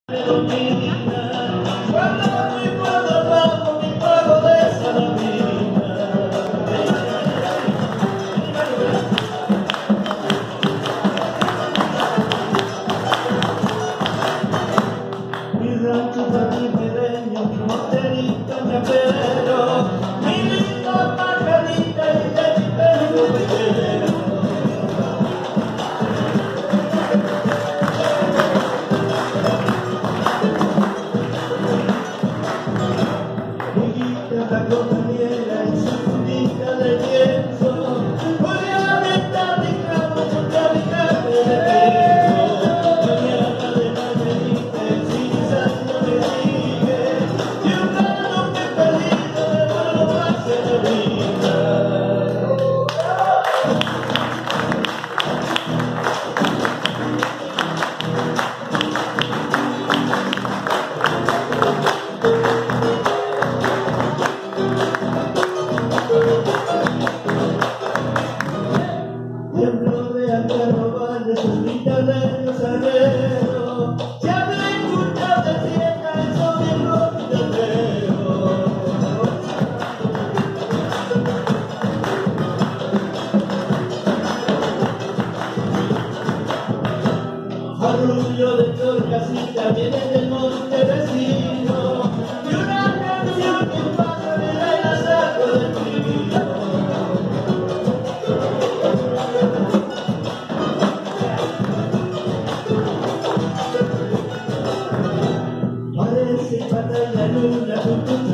Arrullo de Torcasita viene del monte vecino y una canción que pasa de la saco del río. Parece para la luna con tu